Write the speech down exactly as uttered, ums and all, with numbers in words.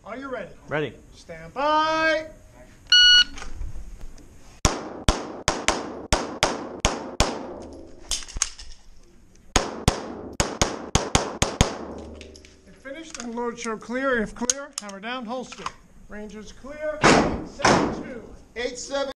Are you ready? Ready. Stand by. If finished, unload, show clear. If clear, hammer down, holster. Rangers clear. seven two. Eight seven.